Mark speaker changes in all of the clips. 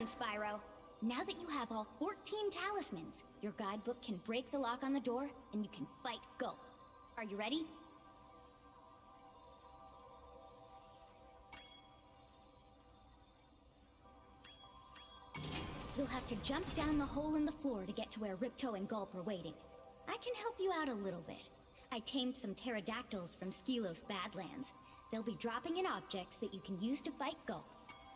Speaker 1: Spyro. Now that you have all 14 talismans, your guidebook can break the lock on the door and you can fight Gulp. Are you ready? You'll have to jump down the hole in the floor to get to where Ripto and Gulp are waiting. I can help you out a little bit. I tamed some pterodactyls from Skylos Badlands. They'll be dropping in objects that you can use to fight Gulp.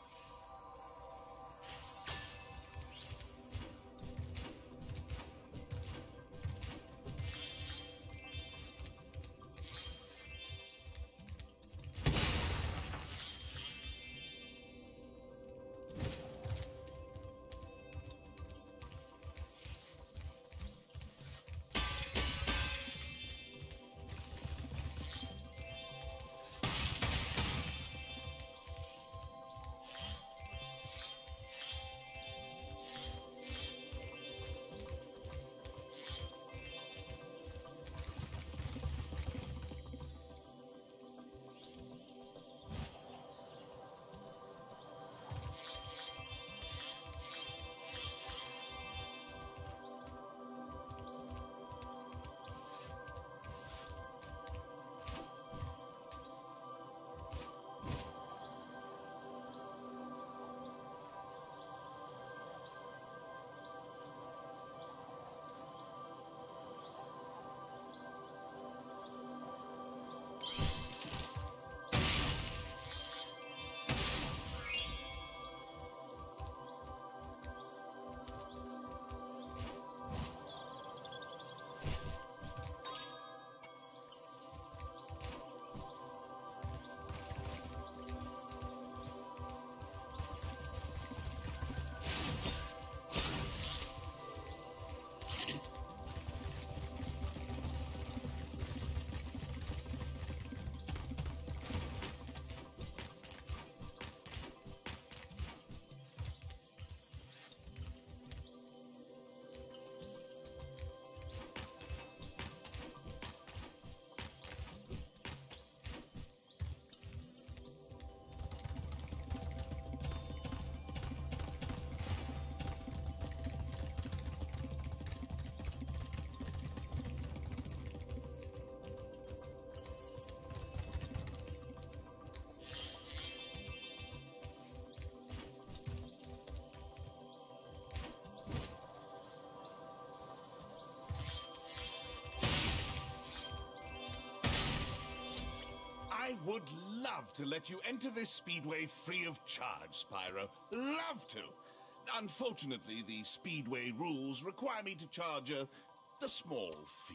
Speaker 2: I would love to let you enter this speedway free of charge, Spyro. Love to. Unfortunately, the speedway rules require me to charge a small fee.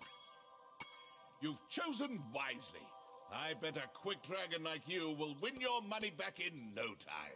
Speaker 2: You've chosen wisely. I bet a quick dragon like you will win your money back in no time.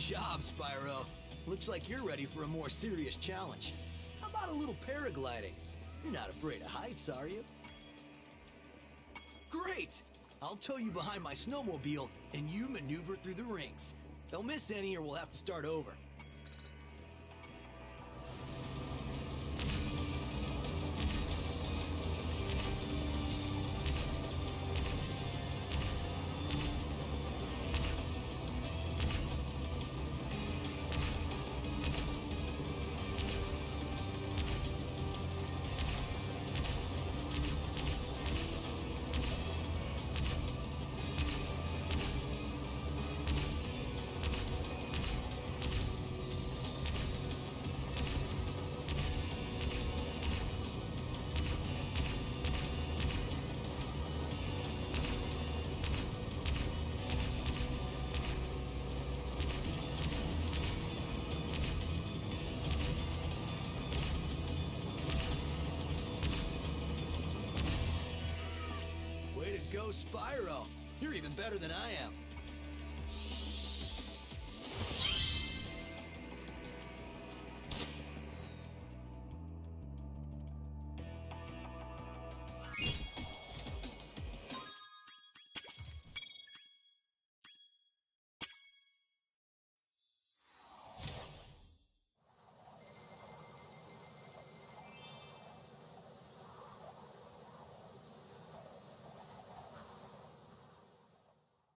Speaker 3: job, Spyro. Looks like you're ready for a more serious challenge. How about a little paragliding? You're not afraid of heights, are you? Great! I'll tow you behind my snowmobile, and you maneuver through the rings. Don't miss any or we'll have to start over. Way to go, Spyro! You're even better than I am.